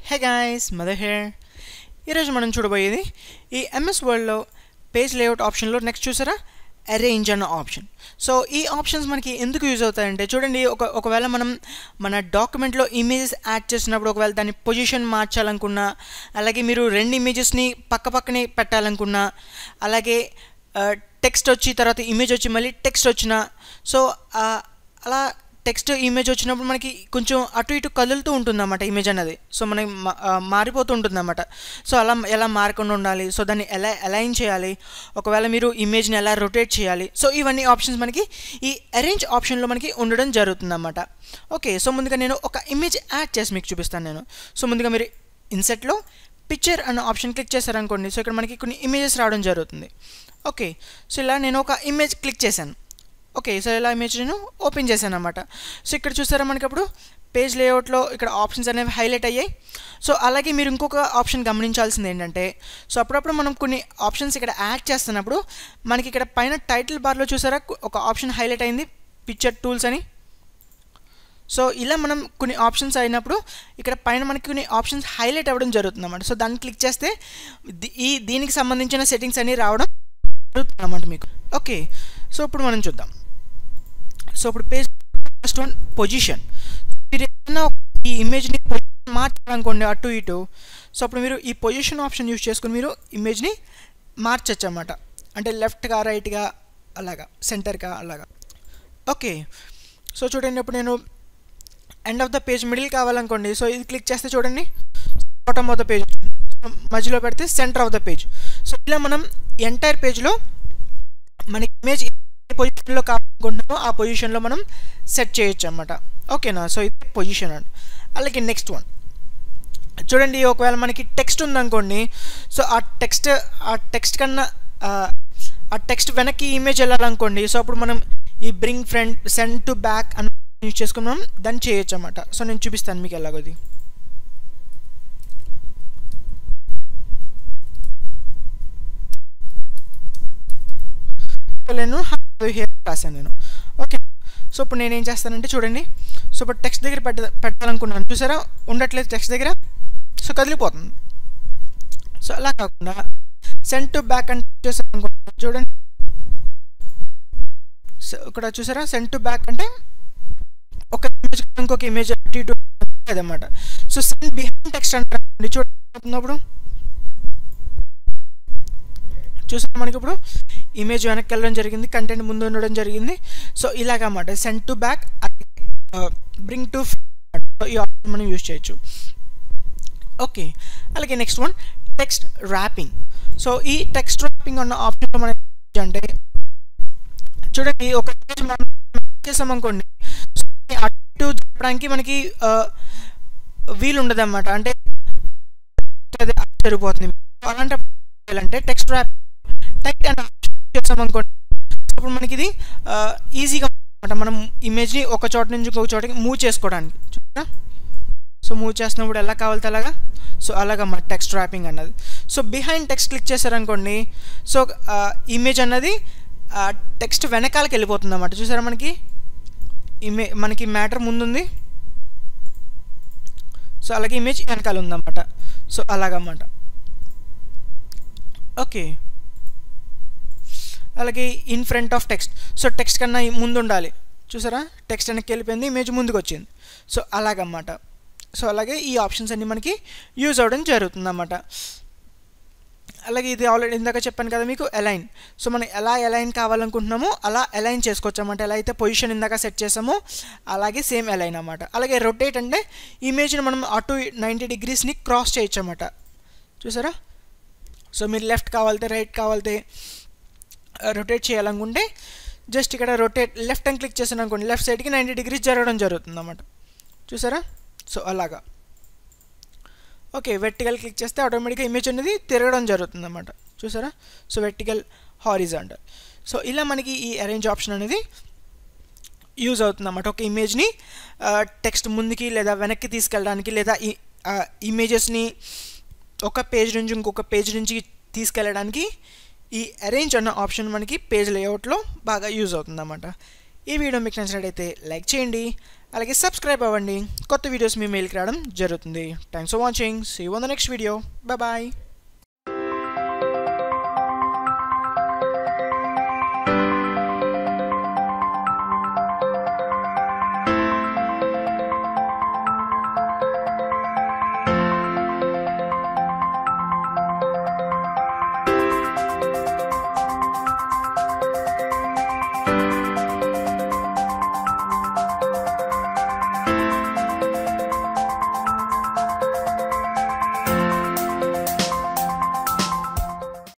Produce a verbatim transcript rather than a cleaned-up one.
Hey guys mother here. ఈరోజు మనం చూడబోయేది ఈ ఎంఎస్ వర్డ్లో పేజ్ లేఅవుట్ ఆప్షన్లో నెక్స్ట్ చూసారా అరేంజ్ అన్న ఆప్షన్. సో ఈ ఆప్షన్స్ మనకి ఎందుకు యూజ్ అవుతాయంటే చూడండి, ఒక ఒకవేళ మనం మన డాక్యుమెంట్లో ఇమేజెస్ యాడ్ చేసినప్పుడు ఒకవేళ దాని పొజిషన్ మార్చాలనుకున్నా, అలాగే మీరు రెండు ఇమేజెస్ని పక్క పక్కనే పెట్టాలనుకున్నా, అలాగే టెక్స్ట్ వచ్చి తర్వాత ఇమేజ్ వచ్చి మళ్ళీ టెక్స్ట్ వచ్చిన, సో అలా టెక్స్ట్ ఇమేజ్ వచ్చినప్పుడు మనకి కొంచెం అటు ఇటు కదులుతూ ఉంటుందన్నమాట ఇమేజ్ అనేది. సో మనకి మారిపోతూ ఉంటుందన్నమాట. సో అలా ఎలా మారకుండా ఉండాలి, సో దాన్ని ఎలా అలైన్ చేయాలి, ఒకవేళ మీరు ఇమేజ్ని ఎలా రొటేట్ చేయాలి, సో ఇవన్నీ ఆప్షన్స్ మనకి ఈ అరేంజ్ ఆప్షన్లో మనకి ఉండడం జరుగుతుందన్నమాట. ఓకే, సో ముందుగా నేను ఒక ఇమేజ్ యాడ్ చేసి మీకు చూపిస్తాను నేను. సో ముందుగా మీరు ఇన్సెట్లో పిక్చర్ అన్న ఆప్షన్ క్లిక్ చేశారనుకోండి, సో ఇక్కడ మనకి కొన్ని ఇమేజెస్ రావడం జరుగుతుంది. ఓకే, సో ఇలా నేను ఒక ఇమేజ్ క్లిక్ చేశాను. ఓకే, సో ఇలా ఇమేజ్ నేను ఓపెన్ చేశాను అనమాట. సో ఇక్కడ చూసారా మనకి అప్పుడు పేజ్ లేఅవుట్లో ఇక్కడ ఆప్షన్స్ అనేవి హైలైట్ అయ్యాయి. సో అలాగే మీరు ఇంకొక ఆప్షన్ గమనించాల్సింది ఏంటంటే, సో అప్పుడప్పుడు మనం కొన్ని ఆప్షన్స్ ఇక్కడ యాడ్ చేస్తున్నప్పుడు మనకి ఇక్కడ పైన టైటిల్ బార్లో చూసారా ఒక ఆప్షన్ హైలైట్ అయింది, పిక్చర్ టూల్స్ అని. సో ఇలా మనం కొన్ని ఆప్షన్స్ అయినప్పుడు ఇక్కడ పైన మనకి కొన్ని ఆప్షన్స్ హైలైట్ అవ్వడం జరుగుతుంది అన్నమాట. సో దాన్ని క్లిక్ చేస్తే ఈ దీనికి సంబంధించిన సెట్టింగ్స్ అన్నీ రావడం జరుగుతుంది అన్నమాట మీకు. ఓకే, సో ఇప్పుడు మనం చూద్దాం. సో ఇప్పుడు పేజ్ ఫస్ట్ వన్ పొజిషన్. మీరు ఏదైనా ఈ ఇమేజ్ని పొజిషన్ మార్చాలనుకోండి అటు ఇటు, సో అప్పుడు మీరు ఈ పొజిషన్ ఆప్షన్ యూజ్ చేసుకుని మీరు ఇమేజ్ని మార్చచ్చు అన్నమాట. అంటే లెఫ్ట్గా రైట్గా అలాగా సెంటర్గా అలాగా. ఓకే, సో చూడండి ఇప్పుడు నేను end of the page middle కావాలనుకోండి, సో ఇది క్లిక్ చేస్తే చూడండి బాటమ్ ఆఫ్ ద పేజ్, మధ్యలో పెడితే centre of the page. So ఇలా మనం ఎంటైర్ పేజ్లో మన ఇమేజ్ ఏ పొజిషన్లో కావాలనుకుంటున్నామో ఆ పొజిషన్లో మనం సెట్ చేయొచ్చు అన్నమాట. ఓకేనా, సో ఇది పొజిషన్ అండి. అలాగే నెక్స్ట్ వన్ చూడండి, ఒకవేళ మనకి టెక్స్ట్ ఉందనుకోండి, సో ఆ టెక్స్ట్ ఆ టెక్స్ట్ కన్నా ఆ టెక్స్ట్ వెనక్కి ఇమేజ్ వెళ్ళాలనుకోండి, సో అప్పుడు మనం ఈ bring front send to back అని యూజ్ చేసుకుని మనం దాన్ని చేయొచ్చు అన్నమాట. సో నేను చూపిస్తాను మీకు ఎలాగోది. నేను రాశాను నేను. ఓకే, సో ఇప్పుడు నేనేం చేస్తానంటే చూడండి, సో ఇప్పుడు టెక్స్ట్ దగ్గర పెట్ట పెట్టాలనుకున్నాను చూసారా, ఉండట్లేదు టెక్స్ట్ దగ్గర, సో కదిలిపోతుంది. సో అలా కాకుండా సెండ్ టు బ్యాక్ అంటే చేసాను అనుకుంటున్నాను చూడండి. సో ఇక్కడ చూసారా సెండ్ టు బ్యాక్ అంటే ఒక ఇమేజ్ ఇంకొక ఇమేజ్ అటు ఇటు అదనమాట. సో సెండ్ బిహైండ్ టెక్స్ట్ అంటే చూడప్పుడు చూసారా మనకి ఇప్పుడు ఇమేజ్ వెనక్కి వెళ్ళడం జరిగింది, కంటెంట్ ముందు ఉండడం జరిగింది. సో ఇలాగన్నమాట send to back, bring to ఈ ఆప్షన్ మనం యూజ్ చేయొచ్చు. ఓకే, అలాగే next one text wrapping. So ఈ టెక్స్ట్ ర్యాపింగ్ అన్న ఆప్షన్లో మనం అంటే చూడండి, ఒక ఇమేజ్ మనం చేసాం అనుకోండి, అటు చెప్పడానికి మనకి వీలు ఉండదు అన్నమాట, అంటే సరిపోతుంది. అలాంటప్పుడు అంటే టెక్స్ట్ ర్యాపింగ్ టైట్ అండ్ చేసామనుకోండి, అప్పుడు మనకి ఇది ఈజీగా అనమాట, మనం ఇమేజ్ని ఒక చోట నుంచి ఇంకొక చోటకి మూవ్ చేసుకోవడానికి. సో మూవ్ చేసినప్పుడు ఎలా కావాలితే అలాగా, సో అలాగమ్మా టెక్స్ట్ ర్యాపింగ్ అన్నది. సో బిహైండ్ టెక్స్ట్ క్లిక్ చేశారనుకోండి, సో ఇమేజ్ అన్నది టెక్స్ట్ వెనకాలకి వెళ్ళిపోతుంది అన్నమాట. చూసారా మనకి ఇమే మనకి మ్యాటర్ ముందుంది, సో అలాగే ఇమేజ్ వెనకాల ఉందన్నమాట. సో అలాగన్నమాట. ఓకే, అలాగే in front of text, so text కన్నా ముందు ఉండాలి చూసారా, టెక్స్ట్ వెనక్కి వెళ్ళిపోయింది, ఇమేజ్ ముందుకు వచ్చింది. సో అలాగన్నమాట. సో అలాగే ఈ ఆప్షన్స్ అన్నీ మనకి యూజ్ అవ్వడం జరుగుతుందన్నమాట. అలాగే ఇది ఆల్రెడీ ఇందాక చెప్పాను కదా మీకు అలైన్. సో మనం ఎలా అలైన్ కావాలనుకుంటున్నామో అలా అలైన్ చేసుకోవచ్చు అన్నమాట. ఎలా అయితే పొజిషన్ ఇందాక సెట్ చేసామో అలాగే సేమ్ అలైన్ అన్నమాట. అలాగే రొటేట్ అంటే ఇమేజ్ని మనం అటు నైంటీ డిగ్రీస్ని క్రాస్ చేయొచ్చు అన్నమాట. చూసారా, సో మీరు లెఫ్ట్ కావాలితే రైట్ కావాలితే రొటేట్ చేయాలనుకుంటే జస్ట్ ఇక్కడ రొటేట్ లెఫ్ట్ అని క్లిక్ చేసాను అనుకోండి, లెఫ్ట్ సైడ్కి నైంటీ డిగ్రీస్ జరగడం జరుగుతుంది అన్నమాట. చూసారా, సో అలాగా. ఓకే, వెర్టికల్ క్లిక్ చేస్తే ఆటోమేటిక్గా ఇమేజ్ అనేది తిరగడం జరుగుతుంది అన్నమాట. చూసారా, సో వెర్టికల్ హారిజాంటల్. సో ఇలా మనకి ఈ అరేంజ్ ఆప్షన్ అనేది యూజ్ అవుతుంది అన్నమాట. ఒక ఇమేజ్ని టెక్స్ట్ ముందుకి లేదా వెనక్కి తీసుకెళ్ళడానికి, లేదా ఈ ఇమేజెస్ని ఒక పేజ్ నుంచి ఇంకొక పేజ్ నుంచి తీసుకెళ్ళడానికి ఈ అరేంజ్ అన్న ఆప్షన్ మనకి పేజ్ లేఅవుట్లో బాగా యూజ్ అవుతుంది అన్నమాట. ఈ వీడియో మీకు నచ్చినట్లయితే లైక్ చేయండి, అలాగే సబ్స్క్రైబ్ అవ్వండి. కొత్త వీడియోస్ మీ మెయిల్కి రావడం జరుగుతుంది. Thanks for watching. See you on the next video. Bye bye.